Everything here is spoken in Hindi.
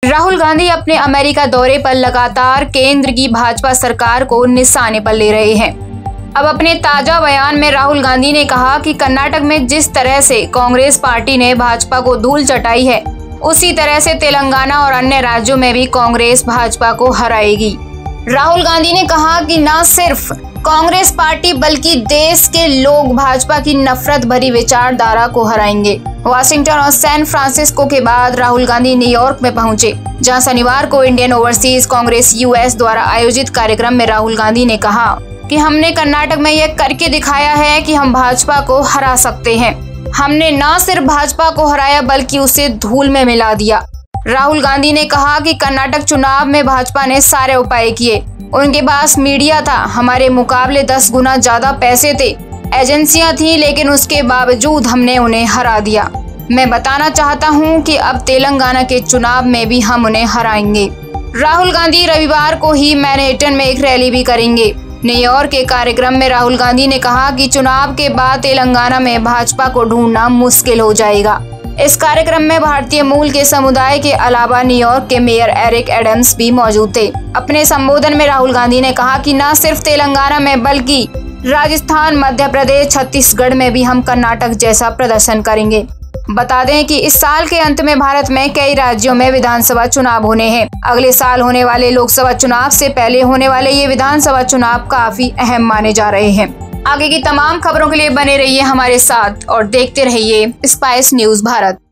राहुल गांधी अपने अमेरिका दौरे पर लगातार केंद्र की भाजपा सरकार को निशाने पर ले रहे हैं। अब अपने ताजा बयान में राहुल गांधी ने कहा कि कर्नाटक में जिस तरह से कांग्रेस पार्टी ने भाजपा को धूल चटाई है, उसी तरह से तेलंगाना और अन्य राज्यों में भी कांग्रेस भाजपा को हराएगी। राहुल गांधी ने कहा कि न सिर्फ कांग्रेस पार्टी बल्कि देश के लोग भाजपा की नफरत भरी विचारधारा को हराएंगे। वाशिंगटन और सैन फ्रांसिस्को के बाद राहुल गांधी न्यूयॉर्क में पहुंचे, जहां शनिवार को इंडियन ओवरसीज कांग्रेस यूएस द्वारा आयोजित कार्यक्रम में राहुल गांधी ने कहा कि हमने कर्नाटक में यह करके दिखाया है कि हम भाजपा को हरा सकते हैं। हमने न सिर्फ भाजपा को हराया बल्कि उसे धूल में मिला दिया। राहुल गांधी ने कहा कि कर्नाटक चुनाव में भाजपा ने सारे उपाय किए। उनके पास मीडिया था, हमारे मुकाबले 10 गुना ज्यादा पैसे थे, एजेंसियां थी, लेकिन उसके बावजूद हमने उन्हें हरा दिया। मैं बताना चाहता हूं कि अब तेलंगाना के चुनाव में भी हम उन्हें हराएंगे। राहुल गांधी रविवार को ही मैनहट्टन में एक रैली भी करेंगे। न्यूयॉर्क के कार्यक्रम में राहुल गांधी ने कहा कि चुनाव के बाद तेलंगाना में भाजपा को ढूंढना मुश्किल हो जाएगा। इस कार्यक्रम में भारतीय मूल के समुदाय के अलावा न्यूयॉर्क के मेयर एरिक एडम्स भी मौजूद थे। अपने संबोधन में राहुल गांधी ने कहा कि न सिर्फ तेलंगाना में बल्कि राजस्थान, मध्य प्रदेश, छत्तीसगढ़ में भी हम कर्नाटक जैसा प्रदर्शन करेंगे। बता दें कि इस साल के अंत में भारत में कई राज्यों में विधानसभा चुनाव होने हैं। अगले साल होने वाले लोकसभा चुनाव से पहले होने वाले ये विधानसभा चुनाव काफी अहम माने जा रहे हैं। आगे की तमाम खबरों के लिए बने रहिए हमारे साथ और देखते रहिए स्पाइस न्यूज भारत।